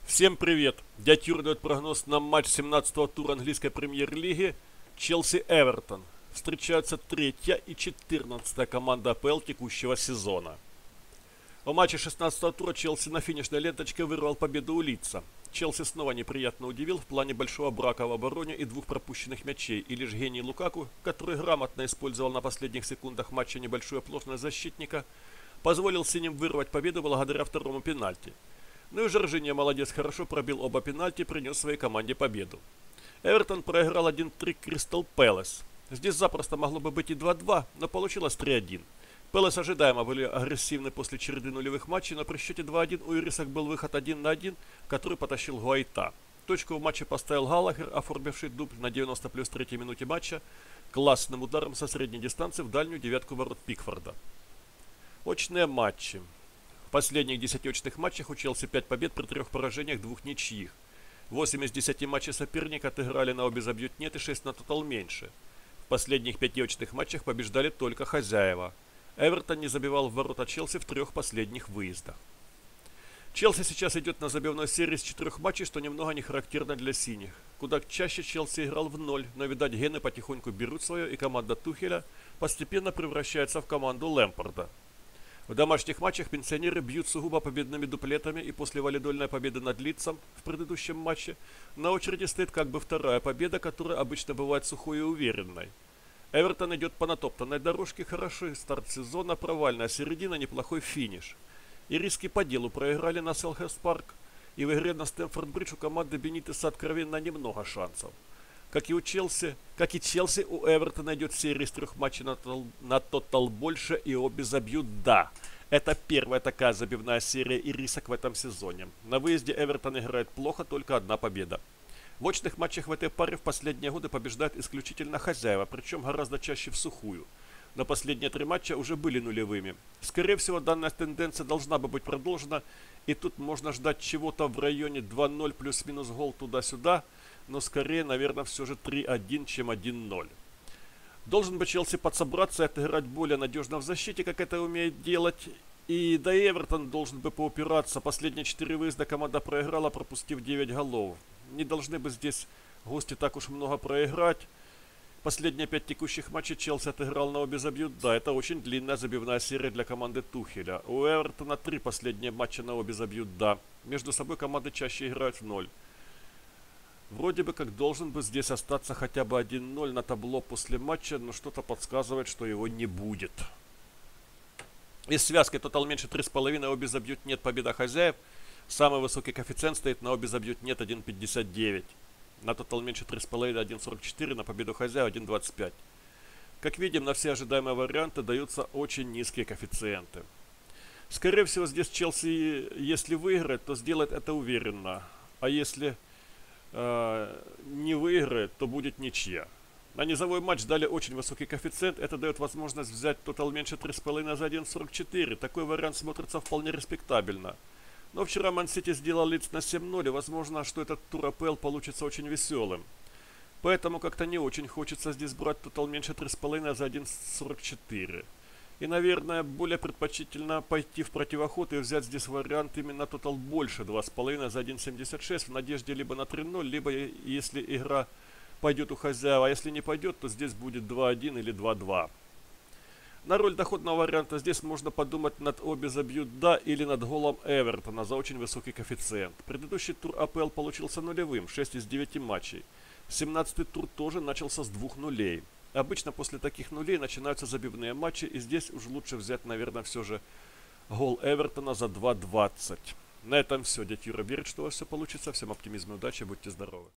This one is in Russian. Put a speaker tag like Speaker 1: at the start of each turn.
Speaker 1: Всем привет! Дядь Юра дает прогноз на матч 17-го тура английской премьер-лиги Челси-Эвертон. Встречаются 3-я и 14-я команда АПЛ текущего сезона. В матче 16-го тура Челси на финишной ленточке вырвал победу у Лидса. Челси снова неприятно удивил в плане большого брака в обороне и двух пропущенных мячей, и лишь гений Лукаку, который грамотно использовал на последних секундах матча небольшую оплошность защитника, позволил синим вырвать победу благодаря второму пенальти. Ну и Жоржиньо молодец, хорошо пробил оба пенальти и принес своей команде победу. Эвертон проиграл 1-3 Кристал Пэлас. Здесь запросто могло бы быть и 2-2, но получилось 3-1. Пэлас ожидаемо были агрессивны после череды нулевых матчей, но при счете 2-1 у ирисок был выход 1-1, который потащил Гуайта. Точку в матче поставил Галлахер, оформивший дубль на 90 плюс 3 минуте матча, классным ударом со средней дистанции в дальнюю девятку ворот Пикфорда. Очные матчи. В последних 10 очных матчах у Челси 5 побед при 3 поражениях, 2 ничьих. 8 из 10 матчей соперника отыграли на обе забьют нет и 6 на тотал меньше. В последних 5 очных матчах побеждали только хозяева. Эвертон не забивал в ворота Челси в 3 последних выездах. Челси сейчас идет на забивной серии с 4 матчей, что немного не характерно для синих. Куда чаще Челси играл в 0, но видать гены потихоньку берут свое, и команда Тухеля постепенно превращается в команду Лэмпарда. В домашних матчах пенсионеры бьют сугубо победными дуплетами, и после валидольной победы над Лидсом в предыдущем матче на очереди стоит как бы вторая победа, которая обычно бывает сухой и уверенной. Эвертон идет по натоптанной дорожке, хороший старт сезона, провальная середина, неплохой финиш. Ириски по делу проиграли на Селхерст Парк, и в игре на Стэмфорд-Бридж у команды Бенитеса откровенно немного шансов. Как и Челси, у Эвертона идет серия из 3 матчей на тотал больше, и обе забьют «да». Это первая такая забивная серия ирисок в этом сезоне. На выезде Эвертон играет плохо, только одна победа. В очных матчах в этой паре в последние годы побеждают исключительно хозяева, причем гораздо чаще в сухую. Но последние 3 матча уже были нулевыми. Скорее всего, данная тенденция должна бы быть продолжена, и тут можно ждать чего-то в районе 2-0 плюс-минус гол туда-сюда, но скорее, наверное, все же 3-1, чем 1-0. Должен бы Челси подсобраться и отыграть более надежно в защите, как это умеет делать. И да и Эвертон должен бы поупираться. Последние 4 выезда команда проиграла, пропустив 9 голов. Не должны бы здесь гости так уж много проиграть. Последние 5 текущих матчей Челси отыграл на обе забьют. Да, это очень длинная забивная серия для команды Тухеля. У Эвертона 3 последние матча на обе забьют. Да, между собой команды чаще играют в 0. Вроде бы как должен бы здесь остаться хотя бы 1-0 на табло после матча, но что-то подсказывает, что его не будет. Из связки тотал меньше 3,5, обе забьют нет, победа хозяев. Самый высокий коэффициент стоит на обе забьют нет 1,59. На тотал меньше 3,5 1,44, на победу хозяев 1,25. Как видим, на все ожидаемые варианты даются очень низкие коэффициенты. Скорее всего, здесь Челси, если выиграет, то сделает это уверенно. А если не выиграет, то будет ничья. На низовой матч дали очень высокий коэффициент. Это дает возможность взять тотал меньше 3,5 за 1,44. Такой вариант смотрится вполне респектабельно. Но вчера Ман-Сити сделал Лидс на 7-0, и возможно, что этот тур АПЛ получится очень веселым. Поэтому как-то не очень хочется здесь брать тотал меньше 3,5 за 1,44. И, наверное, более предпочтительно пойти в противоход и взять здесь вариант именно тотал больше 2,5 за 1,76 в надежде либо на 3-0, либо если игра пойдет у хозяева. А если не пойдет, то здесь будет 2-1 или 2-2. На роль доходного варианта здесь можно подумать над обе забьют да или над голом Эвертона за очень высокий коэффициент. Предыдущий тур АПЛ получился нулевым, 6 из 9 матчей. 17-й тур тоже начался с 2 нулей. Обычно после таких нулей начинаются забивные матчи, и здесь уж лучше взять, наверное, все же гол Эвертона за 2,20. На этом все. Дядь Юра верит, что у вас все получится. Всем оптимизма и удачи, будьте здоровы.